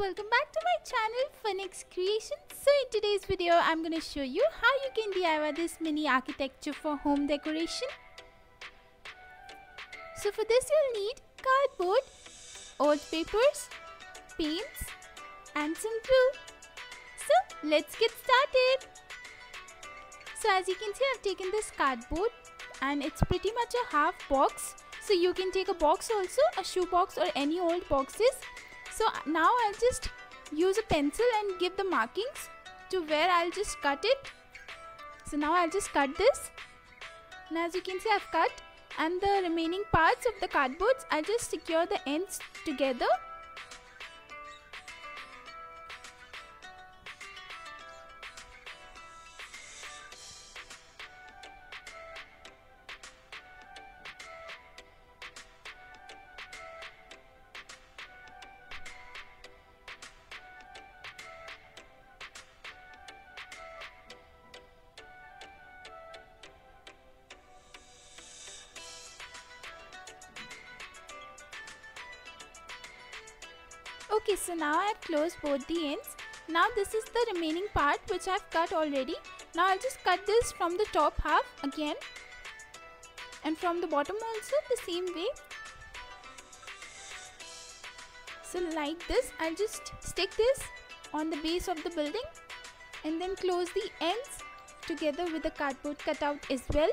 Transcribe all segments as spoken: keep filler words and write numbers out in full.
welcome back to my channel Phoenix Creations. So in today's video I'm going to show you how you can D I Y this mini architecture for home decoration. So for this you'll need cardboard, old papers, paints and some glue. So let's get started. So as you can see, I've taken this cardboard and it's pretty much a half box. So you can take a box also, a shoe box or any old boxes. So now I'll just use a pencil and give the markings to where I'll just cut it. So now I'll just cut this. And as you can see, I've cut, and the remaining parts of the cardboards I'll just secure the ends together. Okay, so now I've closed both the ends. Now this is the remaining part which I've cut already. Now I'll just cut this from the top half again, and from the bottom also the same way. So like this, I'll just stick this on the base of the building and then close the ends together with the cardboard cutout as well.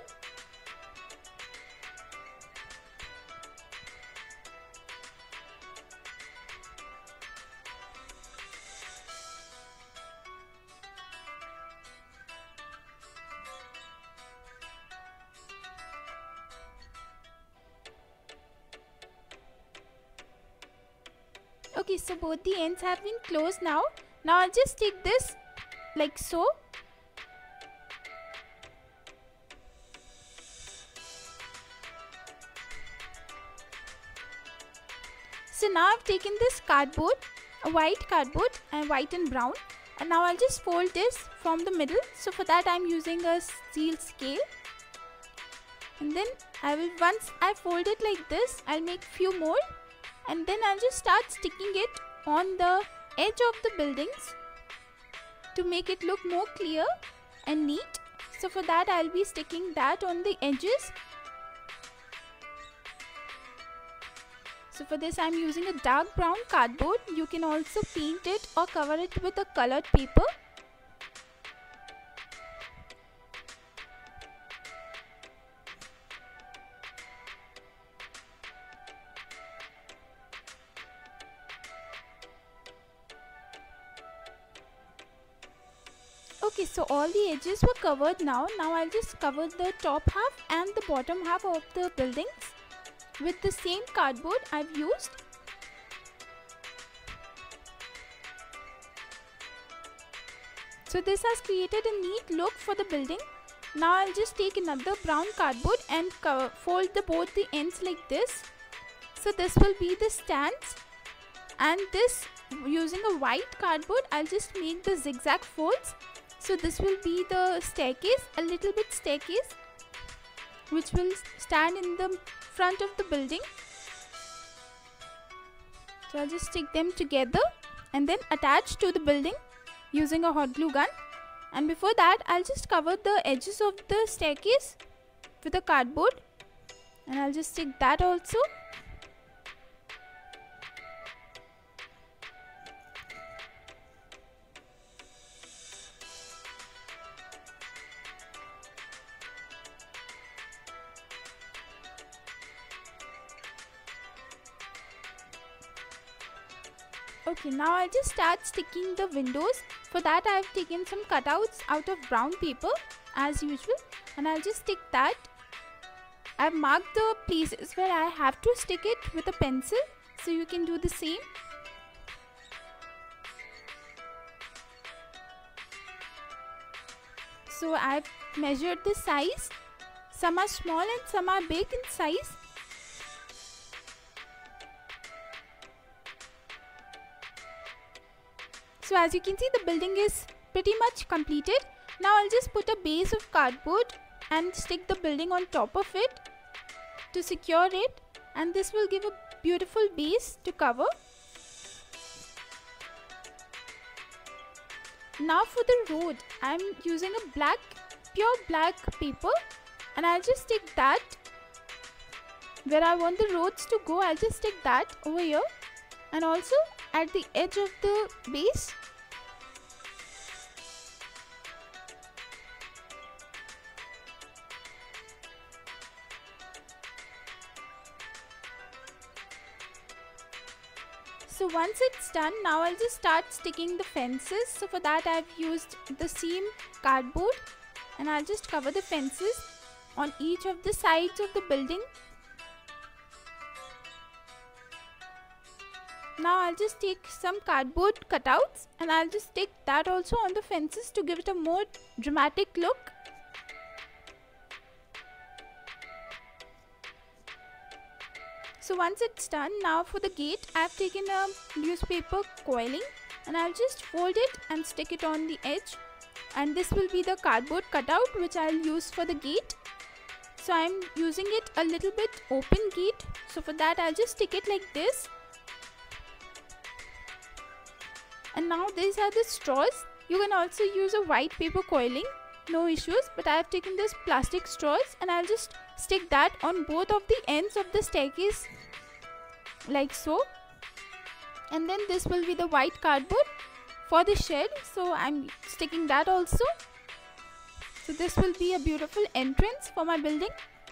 Okay, so both the ends have been closed now. Now I'll just take this like so. So now I've taken this cardboard, a white cardboard and white and brown, and now I'll just fold this from the middle. So for that I'm using a steel scale. And then I will, once I fold it like this, I'll make few more. And then I'll just start sticking it on the edge of the buildings to make it look more clear and neat. So for that I'll be sticking that on the edges. So for this I'm using a dark brown cardboard. You can also paint it or cover it with a colored paper. Okay, so all the edges were covered now. Now I'll just cover the top half and the bottom half of the buildings with the same cardboard I've used. So this has created a neat look for the building. Now I'll just take another brown cardboard and cover, fold the both the ends like this. So this will be the stands, and this, using a white cardboard, I'll just make the zigzag folds. So this will be the staircase, a little bit staircase, which will stand in the front of the building. So I'll just stick them together and then attach to the building using a hot glue gun. And before that, I'll just cover the edges of the staircase with a cardboard, and I'll just stick that also. Okay, now I'll just start sticking the windows. For that I've taken some cutouts out of brown paper as usual, and I'll just stick that. I've marked the places where I have to stick it with a pencil, so you can do the same. So I've measured the size. Some are small and some are big in size. So as you can see, the building is pretty much completed. Now I'll just put a base of cardboard and stick the building on top of it to secure it, and this will give a beautiful base to cover. Now for the road, I'm using a black, pure black paper, and I'll just stick that where I want the roads to go. I'll just stick that over here, and also at the edge of the base. So once it's done, now I'll just start sticking the fences. So for that I've used the seam cardboard, and I'll just cover the fences on each of the sides of the building. Now I'll just take some cardboard cutouts, and I'll just stick that also on the fences to give it a more dramatic look. So once it's done, now for the gate, I've taken a newspaper coiling, and I'll just fold it and stick it on the edge, and this will be the cardboard cutout which I'll use for the gate. So I'm using it a little bit open gate, so for that I'll just stick it like this. And now these are the straws. You can also use a white paper coiling, no issues, but I have taken this plastic straws, and I'll just stick that on both of the ends of the staircase like so. And then this will be the white cardboard for the shed, so I'm sticking that also. So this will be a beautiful entrance for my building.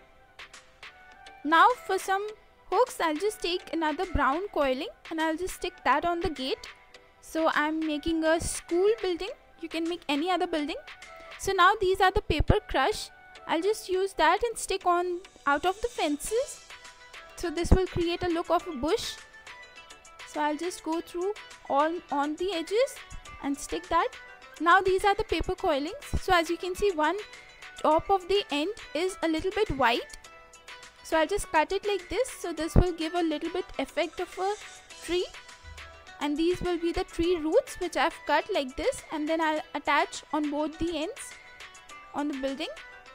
Now for some hooks, I'll just take another brown coiling, and I'll just stick that on the gate. So I'm making a school building. You can make any other building. So now these are the paper crush. I'll just use that and stick on out of the fences. So this will create a look of a bush. So I'll just go through all on the edges and stick that. Now these are the paper coilings. So as you can see, one top of the end is a little bit white. So I'll just cut it like this. So this will give a little bit effect of a tree. And these will be the tree roots which I've cut like this, and then I'll attach on both the ends on the building.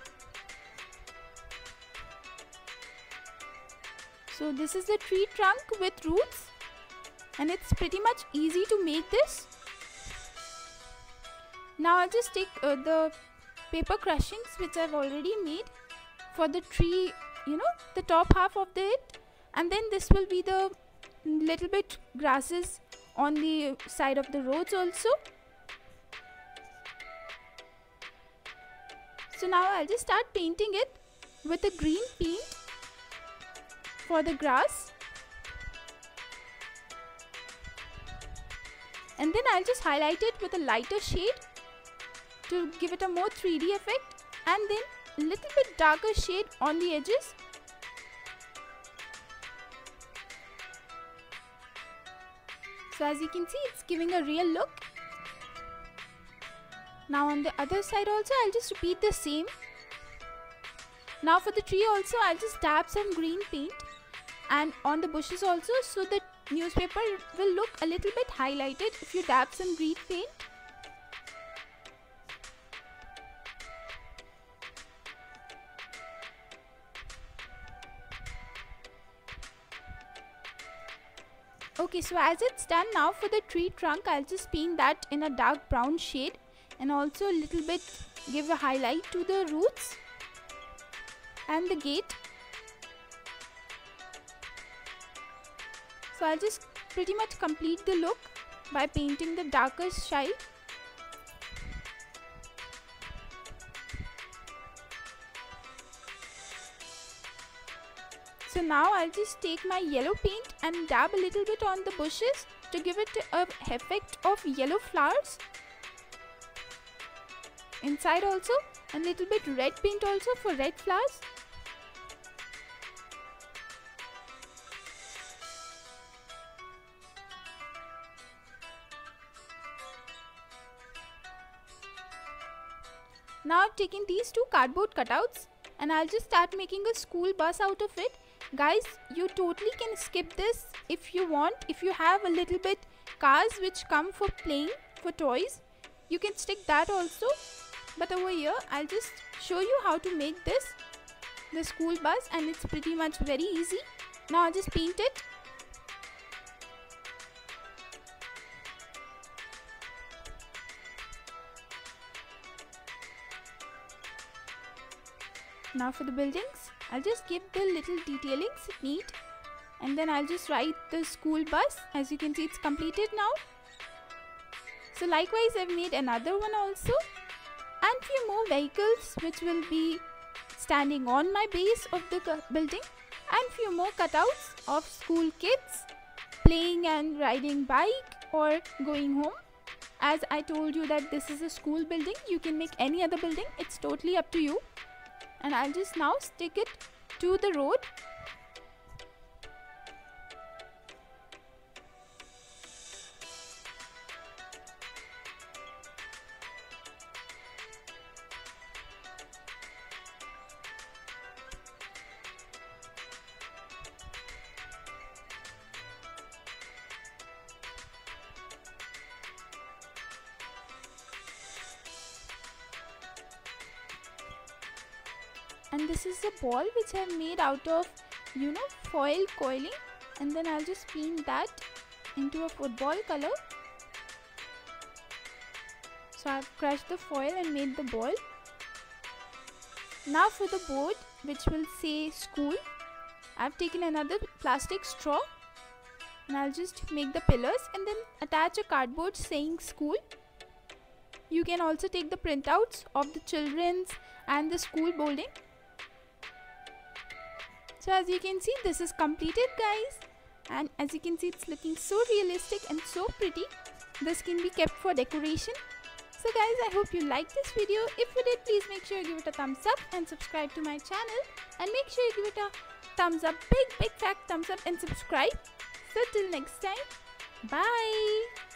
So this is the tree trunk with roots, and it's pretty much easy to make this. Now I'll just take uh, the paper crushings which I've already made for the tree, you know, the top half of the it, and then this will be the little bit grasses on the side of the roads also. So now I'll just start painting it with a green paint for the grass, and then I'll just highlight it with a lighter shade to give it a more three D effect, and then a little bit darker shade on the edges. So as you can see, it's giving a real look. Now on the other side also, I'll just repeat the same. Now for the tree also, I'll just dab some green paint, and on the bushes also, so the newspaper will look a little bit highlighted if you dab some green paint. Okay, so as it's done, now for the tree trunk, I'll just paint that in a dark brown shade, and also a little bit give a highlight to the roots and the gate. So I'll just pretty much complete the look by painting the darker side. So now I'll just take my yellow paint and dab a little bit on the bushes to give it a effect of yellow flowers. Inside also, a little bit red paint also for red flowers. Now I've taken these two cardboard cutouts, and I'll just start making a school bus out of it. Guys, you totally can skip this if you want. If you have a little bit cars which come for playing, for toys, you can stick that also. But over here, I'll just show you how to make this, the school bus, and it's pretty much very easy. Now I'll just paint it. Now for the buildings, I'll just give the little detailings neat, and then I'll just write the school bus. As you can see, it's completed now. So likewise, I've made another one also, and few more vehicles which will be standing on my base of the building, and few more cutouts of school kids playing and riding bike or going home. As I told you that this is a school building, you can make any other building, it's totally up to you. And I'll just now stick it to the road. And this is the ball which I made out of, you know, foil coiling, and then I'll just paint that into a football color. So I've crushed the foil and made the ball. Now for the board which will say school, I've taken another plastic straw and I'll just make the pillars and then attach a cardboard saying school. You can also take the printouts of the children's and the school boarding. So as you can see, this is completed, guys, and as you can see, it's looking so realistic and so pretty. This can be kept for decoration. So guys, I hope you liked this video. If you did, please make sure you give it a thumbs up and subscribe to my channel, and make sure you give it a thumbs up, big big fat thumbs up, and subscribe. So till next time, bye.